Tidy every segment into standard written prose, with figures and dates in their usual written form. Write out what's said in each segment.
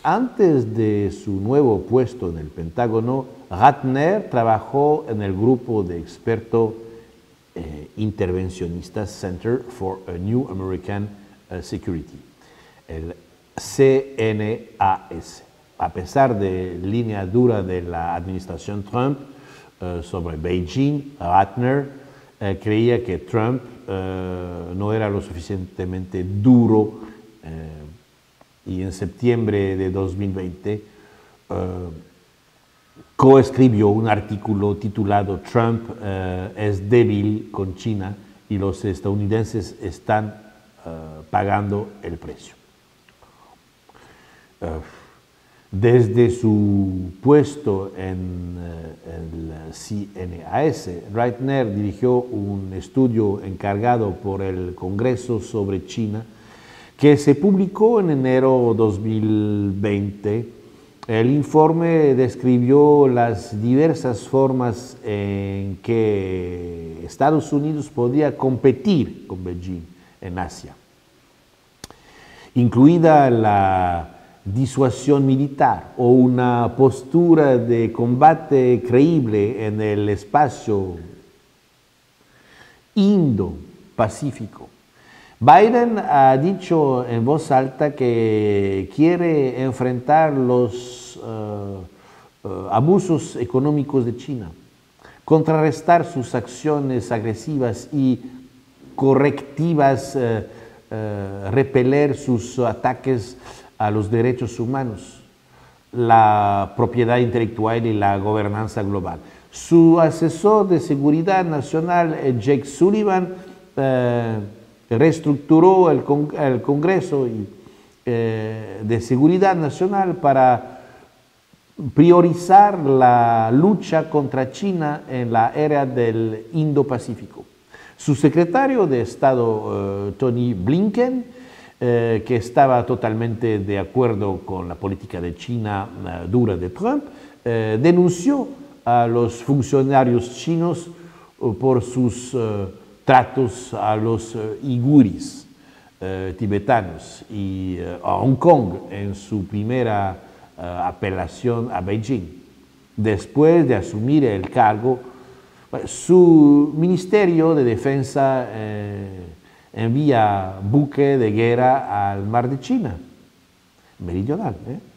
Antes de su nuevo puesto en el Pentágono, Ratner trabajó en el grupo de expertos intervencionistas Center for a New American Security, el CNAS. A pesar de línea dura de la administración Trump sobre Beijing, Ratner creía que Trump no era lo suficientemente duro y en septiembre de 2020 coescribió un artículo titulado Trump es débil con China y los estadounidenses están pagando el precio. Desde su puesto en el CNAS, Ratner dirigió un estudio encargado por el Congreso sobre China que se publicó en enero 2020. El informe describió las diversas formas en que Estados Unidos podía competir con Beijing en Asia, incluida la disuasión militar o una postura de combate creíble en el espacio Indo-Pacífico. Biden ha dicho en voz alta que quiere enfrentar los abusos económicos de China, contrarrestar sus acciones agresivas y correctivas, repeler sus ataques a los derechos humanos, la propiedad intelectual y la gobernanza global. Su asesor de seguridad nacional, Jake Sullivan, reestructuró el Congreso de Seguridad Nacional para priorizar la lucha contra China en la era del Indo-Pacífico. Su secretario de Estado, Tony Blinken, que estaba totalmente de acuerdo con la política de China dura de Trump, denunció a los funcionarios chinos por sus tratos a los uigures tibetanos y a Hong Kong en su primera apelación a Beijing. Después de asumir el cargo, su Ministerio de Defensa envía buque de guerra al Mar de China Meridional.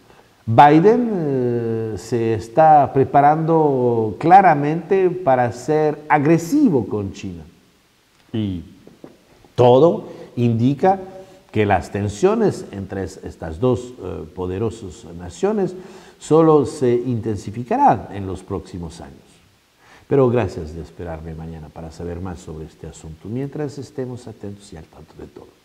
Biden se está preparando claramente para ser agresivo con China. Y todo indica que las tensiones entre estas dos poderosas naciones solo se intensificarán en los próximos años. Pero gracias de esperarme mañana para saber más sobre este asunto, mientras estemos atentos y al tanto de todo.